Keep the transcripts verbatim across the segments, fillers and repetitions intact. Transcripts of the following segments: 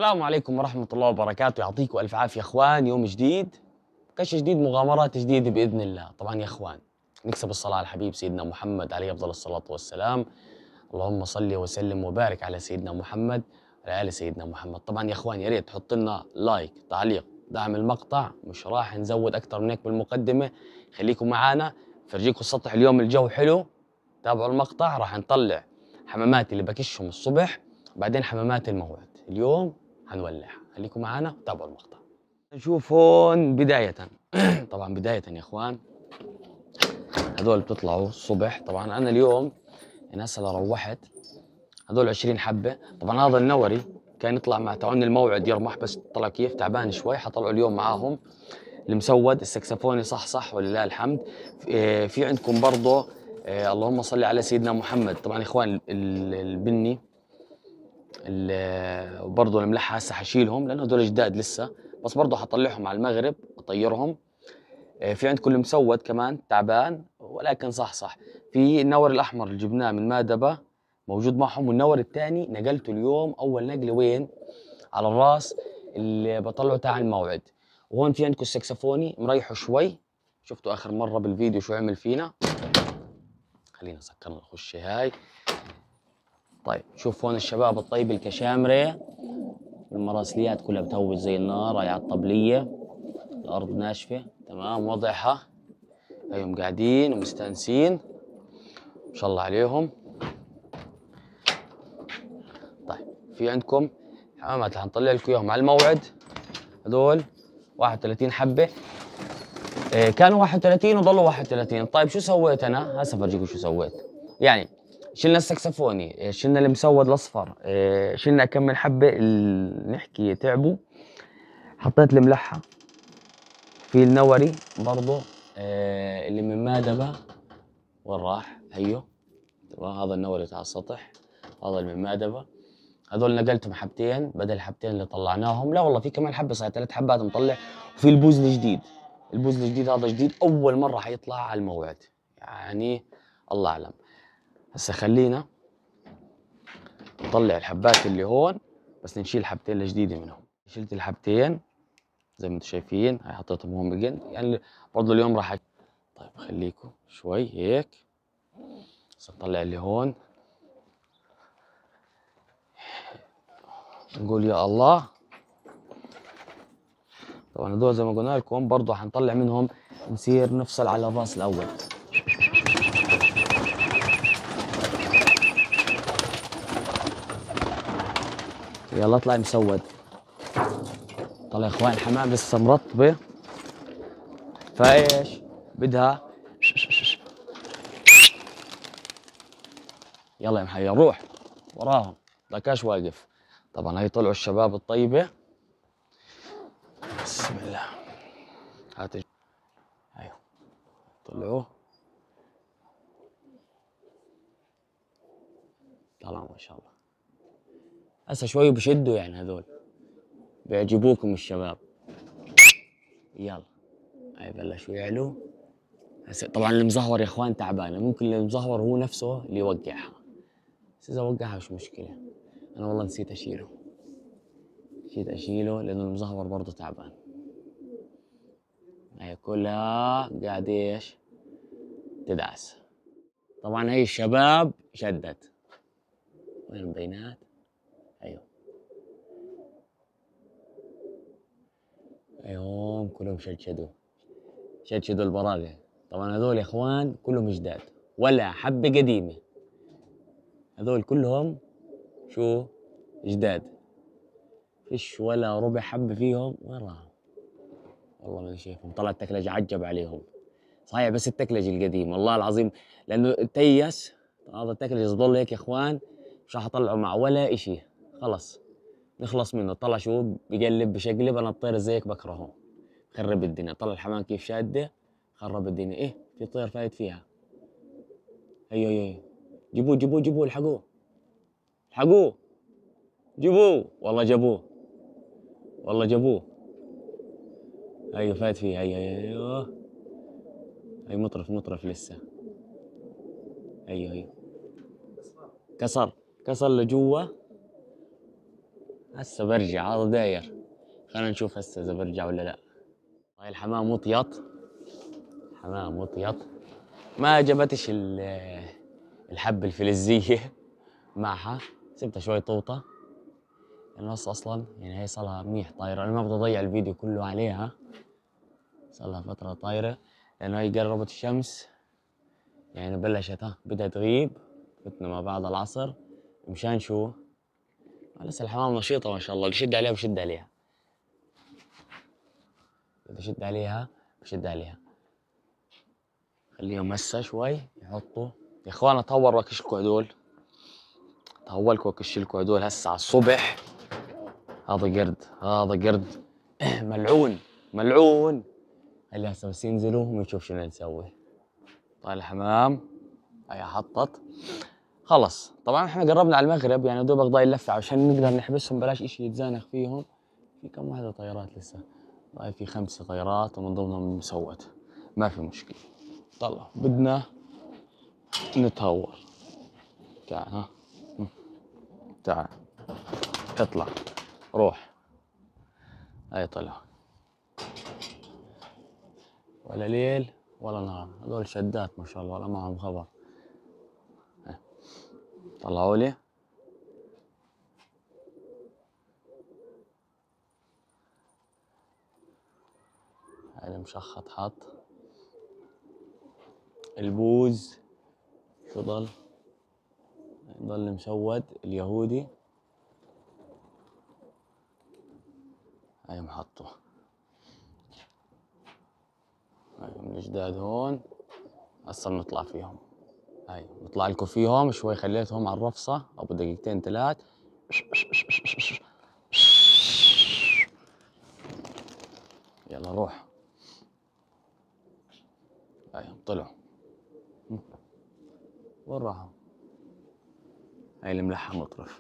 السلام عليكم ورحمة الله وبركاته، يعطيكم ألف عافية يا إخوان. يوم جديد، كش جديد، مغامرات جديدة بإذن الله. طبعا يا إخوان نكسب الصلاة على الحبيب سيدنا محمد عليه أفضل الصلاة والسلام. اللهم صل وسلم وبارك على سيدنا محمد وعلى آل سيدنا محمد. طبعا يا إخوان يا ريت تحط لنا لايك، تعليق، دعم المقطع. مش راح نزود أكثر من هيك بالمقدمة، خليكم معانا فرجيكم السطح. اليوم الجو حلو، تابعوا المقطع. راح نطلع حمامات اللي بكشهم الصبح، بعدين حمامات الموعد. اليوم هنولع، خليكم معنا وتابعوا المقطع. نشوف هون بداية طبعا بداية يا اخوان هذول بتطلعوا الصبح. طبعا انا اليوم يعني هسه روحت هذول عشرين حبة. طبعا هذا النوري كان يطلع مع تعون الموعد يرمح، بس طلع كيف تعبان شوي، حطلعوا اليوم معاهم. المسود السكسفوني صح صح ولله الحمد. في عندكم برضه آه اللهم صل على سيدنا محمد. طبعا يا اخوان البني وبرضه الملحة هسه حشيلهم لانه هدول جداد لسه، بس برضه حطلعهم على المغرب اطيرهم. في عندكم المسود كمان تعبان ولكن صح صح. في النور الاحمر اللي جبناه من مادبه موجود معهم، والنور الثاني نقلته اليوم اول نقله وين؟ على الراس اللي بطلعه تاع الموعد. وهون في عندكم السكسفوني مريحه شوي، شفتوا اخر مره بالفيديو شو عمل فينا. خلينا سكرنا الخشه هاي. طيب شوف هون الشباب الطيب الكشامره، المراسليات كلها بتهوج زي النار. هاي على الطبليه، الارض ناشفه تمام وضعها. هيهم قاعدين ومستانسين ما شاء الله عليهم. طيب في عندكم حمامات اللي حنطلع لكم اياهم على الموعد. هذول واحد وثلاثين حبه. إيه كانوا واحد وثلاثين وضلوا واحد وثلاثين. طيب شو سويت انا؟ هسه بفرجيكم شو سويت. يعني شلنا السكسفوني، شلنا المسود الاصفر، إيه شلنا كم من حبه اللي نحكي تعبوا. حطيت الملحه في النوري برضه إيه اللي من مادبه. وين راح؟ هيو تمام. هذا النوري تاع السطح، هذا اللي من مادبه. هذول نقلتهم حبتين بدل الحبتين اللي طلعناهم. لا والله في كمان حبه صار ثلاث حبات مطلع. وفي البوز الجديد، البوز الجديد هذا جديد اول مره حيطلع على الموعد، يعني الله اعلم. هسه خلينا نطلع الحبات اللي هون، بس نشيل حبتين الجديده منهم. شلت الحبتين زي ما انتم شايفين، هاي حطيتهم هون بقن يعني برضه اليوم راح. طيب خليكم شوي هيك. هسه نطلع اللي هون، نقول يا الله. طبعا هذول زي ما قلنا لكم برضه حنطلع منهم، نصير نفصل على الراس الاول. يلا اطلع مسود. طلع يا اخوان الحمام لسه مرطبه، فايش بدها؟ يلا يا محيا روح وراهم، ضلكاش واقف. طبعا هي طلعوا الشباب الطيبه. بسم الله. هات ايوه طلعوا، طلعوا ما شاء الله. هسه شوي بشدوا يعني، هذول بيعجبوكم الشباب. يلا هاي بلشوا يعلوا. هسه طبعا المزهور يا اخوان تعبانه، ممكن المزهور هو نفسه اللي يوقعها، بس اذا وقعها مش مشكله. انا والله نسيت اشيله، نسيت اشيله لانه المزهور برضه تعبان. هي كلها قاعد ايش تدعس. طبعا هي الشباب شدت. وين البينات؟ ايوه ايوه كلهم شدشدوا، شدشدوا البراغي. طبعا هذول يا اخوان كلهم جداد ولا حبه قديمه. هذول كلهم شو جداد، فيش ولا ربع حبه فيهم. وين راحوا؟ والله ما شايفهم. طلع التكلج عجب عليهم صحيح، بس التكلج القديم والله العظيم لانه تيس. هذا التكلج ضل هيك يا اخوان، مش راح اطلعه مع ولا اشي. خلص نخلص منه. طلع شو بقلب بشقلب. انا الطير زيك بكرهه، خرب الدنيا. طلع الحمام كيف شاده، خرب الدنيا. ايه في طير فايت فيها. هيو هيو جيبوه جيبوه جيبوه الحقوه الحقوه جيبوه. والله جابوه، والله جابوه. ايوه فايت فيه. هي هي ايوه هي مطرف مطرف لسه. ايوه ايوه كسر كسر لجوا. هسه برجع، هذا داير. خلينا نشوف هسه اذا برجع ولا لا. هاي الحمام وطيط، حمام وطيط. ما عجبتش الحبة الفلزية معها، سبتها شوي طوطة. النص اصلا يعني هي صارها منيح طايرة، انا ما بدي اضيع الفيديو كله عليها، صارلها فترة طايرة لانه هي قربت الشمس يعني بلشت ها بدها تغيب، فتنا ما بعد العصر مشان شو؟ لسه الحمام نشيطة ما شاء الله، اللي يشد عليها بشد عليها، اللي يشد عليها بشد عليها. خليهم هسه شوي يحطوا. يا اخوان اطول واكشلكوا هدول، طولكوا واكشلكوا هدول هسه على الصبح. هذا قرد، هذا قرد ملعون ملعون. هلا هسه بس ينزلوا ونشوف شنو نسوي. طيب الحمام هي حطت خلص. طبعا احنا قربنا على المغرب يعني دوبك ضايل لفه عشان نقدر نحبسهم بلاش اشي يتزانق فيهم. في كم واحدة طيارات لسه؟ ضايل في خمسة طيارات ومن ضمنهم مسوت، ما في مشكلة. طلع بدنا نتهور. تعال ها، تعال اطلع روح. هاي طلع، ولا ليل ولا نهار، هذول شدات ما شاء الله ولا معهم خبر. طلعوا لي. هاي المشخط حط. البوز شو ضل؟ ضل مسود اليهودي. هاي محطه. هاي من الجداد هون. هسه بنطلع فيهم. هاي بطلع لكم فيهم شوي، خليتهم على الرفصة أبو دقيقتين ثلاث. يلا روح. هاي طلعوا. وين راحوا؟ هاي الملحة مطرف.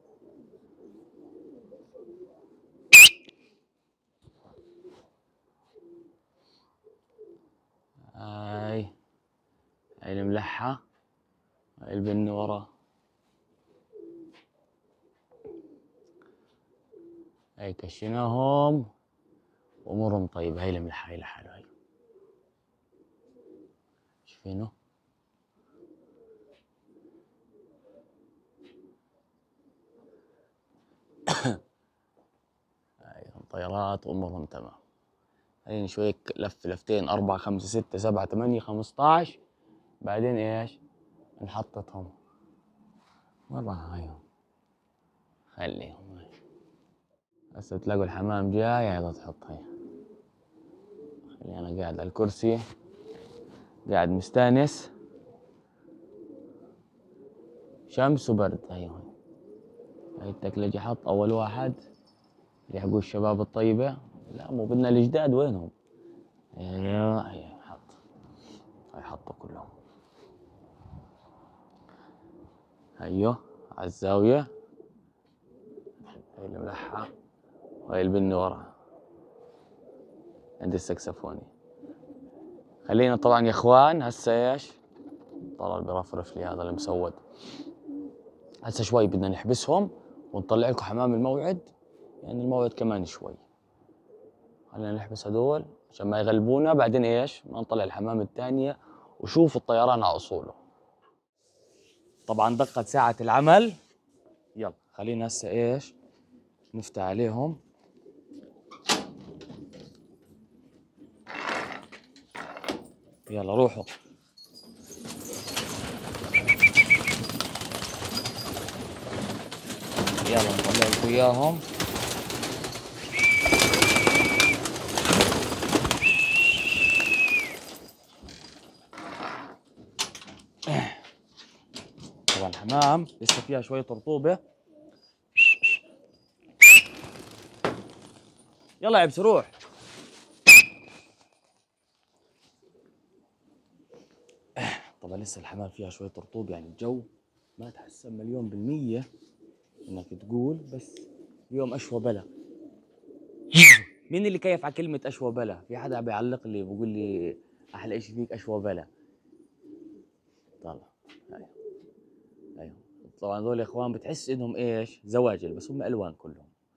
هاي هاي الملحة. هاي البن ورا. هاي كشيناهم وامورهم طيبة. هاي الملحة هاي لحاله. هاي شايفينه؟ هاي طيارات وامورهم تمام. هاي شوي لف لفتين أربعة خمسة ستة سبعة ثمانية خمسطعش، بعدين إيش؟ نحطتهم. وين راح هايهم؟ خليهم هاي. هسه تلاقوا الحمام جاي هيدا تحط. هاي خلي أنا قاعد على الكرسي قاعد مستانس، شمس وبرد. هاي هون هاي التكلجة حط أول واحد يلحقوا الشباب الطيبة. لا مو بدنا الجداد وينهم؟ ايوه هي حط. هاي حطوا كلهم. هيو على الزاوية. هاي الملحة وهاي البنة ورا عند السكسفوني. خلينا طبعا يا اخوان هسه ايش؟ طلع برفرف لي هذا المسود. هسه شوي بدنا نحبسهم ونطلع لكم حمام الموعد، يعني الموعد كمان شوي. خلينا نحبس هدول عشان ما يغلبونا، بعدين ايش؟ ما نطلع الحمام الثانية وشوف الطيران على اصوله. طبعا دقت ساعة العمل. يلا خلينا هسه ايش؟ نفتح عليهم. يلا روحوا. يلا نطلع لكم اياهم. طبعا الحمام لسه فيها شوية رطوبة. يلا يا عبس روح. طبعا لسه الحمام فيها شوية رطوبة، يعني الجو ما تحسن مليون بالمية انك تقول، بس اليوم اشوى بلا. مين اللي كيف على كلمة اشوى بلا؟ في حدا بيعلق لي بقول لي احلى اشي فيك اشوى بلا. طلع. ايوه ايوه. طبعا هذول يا اخوان بتحس انهم ايش؟ زواجل، بس هم الوان كلهم.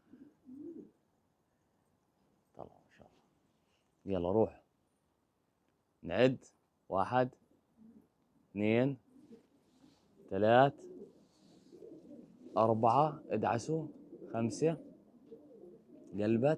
يلا روح نعد. واحد اثنين ثلاث أربعة، ادعسوا. خمسة، قلبت.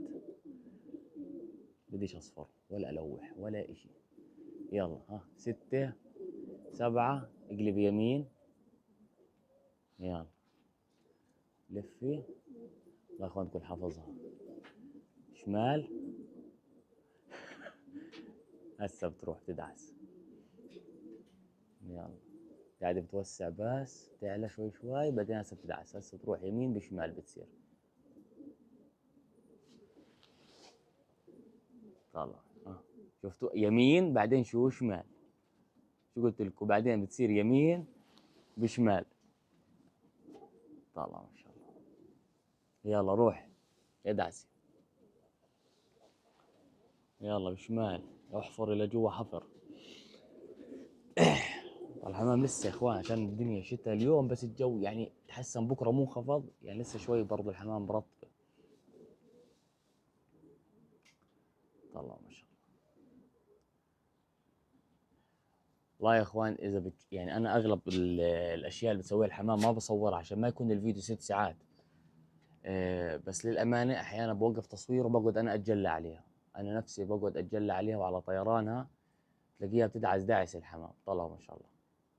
بديش أصفر ولا ألوح ولا إشي. يلا ها. ستة سبعة، اقلب يمين. يلا لفي. الله يا اخوان تكون حافظها. شمال. هسه بتروح تدعس. يلا قاعدة بتوسع بس تعلى شوي شوي، بعدين هسه بتدعس. هسه تروح يمين بشمال بتصير. طلع ها. شفتوا يمين بعدين شو شمال. شو قلت لكم؟ بعدين بتصير يمين بشمال. طلع ما شاء الله. يلا روح ادعسي. يلا بشمال. احفر الى جوا حفر. الحمام لسه يا اخوان عشان الدنيا شتاء اليوم، بس الجو يعني تحسن بكره منخفض، يعني لسه شوي برضو الحمام برطبه. طلع ما شاء الله. والله يا اخوان اذا بت... يعني انا اغلب الاشياء اللي بتسويها الحمام ما بصورها عشان ما يكون الفيديو ست ساعات. أه بس للامانه احيانا بوقف تصوير وبقعد انا اتجلى عليها. انا نفسي بقعد اتجلى عليها، وعلى طيرانها تلاقيها بتدعس داعس الحمام. طلع ما شاء الله.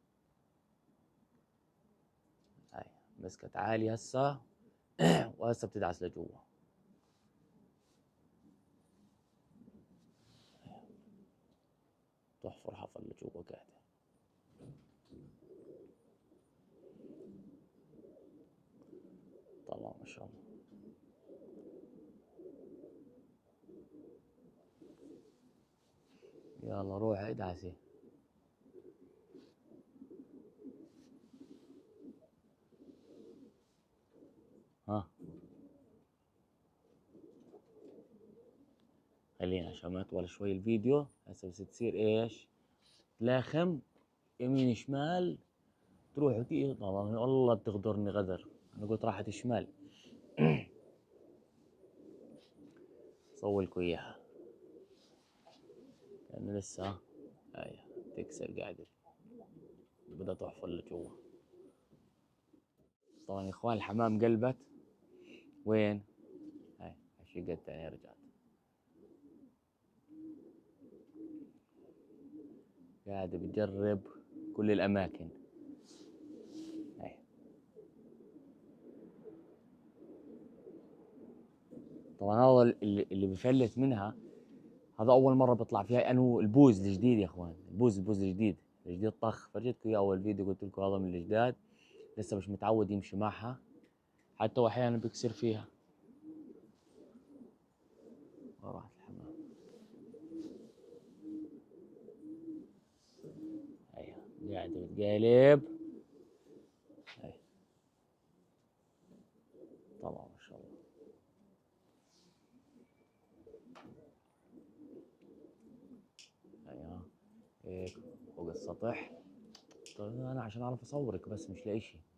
هاي مسكت عالي هسه. وهسه بتدعس لجوا. تحفر حفر لجوا قاعده. طلع ما شاء الله. يلا روح ادعسي. ها خلينا عشان ما يطول شوي الفيديو. هسه بس تصير ايش؟ تلاخم يمين شمال، تروح وتيجي. طبعا والله بتغدرني غدر. انا قلت راحت شمال. صولكوا اياها لانه لسه. هاي تكسر قاعدة بدها تحفر لجوا. طبعا يا اخوان الحمام قلبت. وين؟ هاي الشقة الثانية رجعت. قاعدة بتجرب كل الاماكن. هاي طبعا هذا اللي, اللي بفلت منها. هذا اول مره بيطلع فيها انه البوز الجديد يا اخوان. البوز البوز الجديد الجديد طخ. فرجيتكم اياه اول فيديو، قلت لكم هذا من الجداد. لسه مش متعود يمشي معها، حتى واحيانا بيكسر فيها. وراحت الحمام. ايوه قاعده بتقالب. هي طبعا ما شاء الله. ايوه هيك فوق السطح. طيب انا عشان اعرف اصورك بس مش لاقي شيء.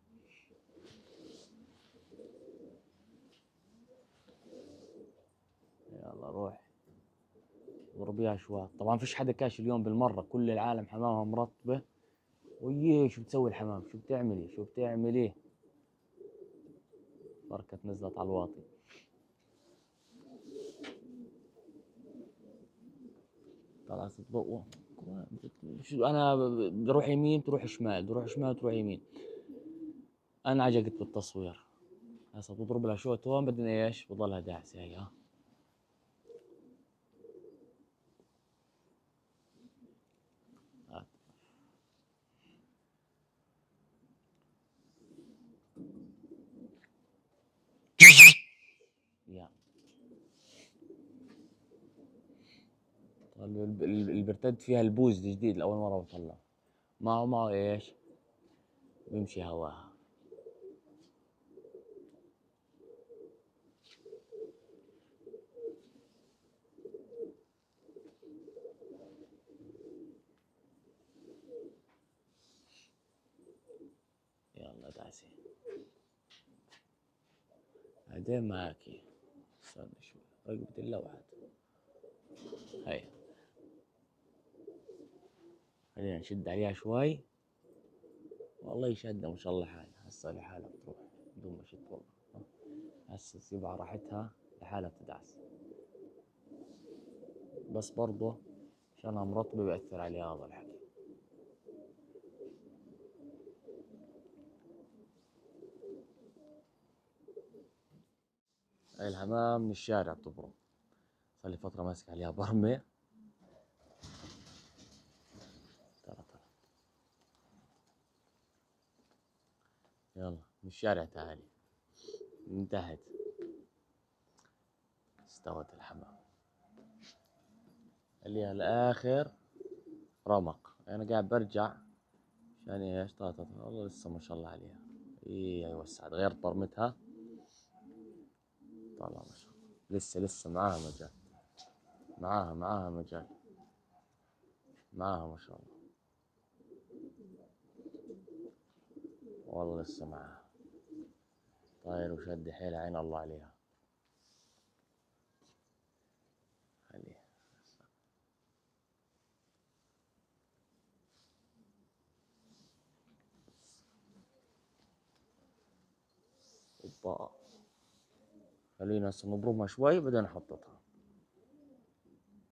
يلا روح ضربيها شوات. طبعا فيش حدا كاش اليوم بالمره، كل العالم حمامها مرطبه. وييه شو بتسوي الحمام؟ شو بتعملي؟ شو بتعملي؟ بركت نزلت على الواطي. طلعت الضوء. شو انا بروح يمين تروح شمال، بروح شمال تروح يمين. انا عجقت بالتصوير. هسه بضرب لها شوط هون، بعدين ايش؟ بضلها داعسه هي. ها هات. يا طيب الب- الب- البرتد فيها البوز الجديد لاول مره بطلع. معه معه ايش؟ بيمشي هواها. يلا دعسي. بعدين معاكي. استنى شوي رقبة اللوحة. هي خلينا نشد عليها شوي. والله شادة ما شاء الله حالها، هسه لحالها بتروح بدون ما شد والله. هسه تسيبها على راحتها لحالها بتدعس، بس برضه عشانها مرطبة بيأثر عليها هذا الحكي. هاي الحمام من الشارع بتبرم، صار لي فترة ماسك عليها برمة. ترى ترى يلا من الشارع تعالي. انتهت، استوت الحمام. خليها لآخر رمق. أنا قاعد برجع عشان ايش؟ طاطا والله لسه ما شاء الله عليها. ايه هي وسعت، غيرت برمتها. طالع ما شاء الله، لسه لسه معاها مجال، معاها معاها مجال، معاها ما شاء الله. والله لسه معاها طاير وشد حيلها، عين الله عليها. خليها اوبا. خلينا هسه نضربها شوي بعدين نحططها.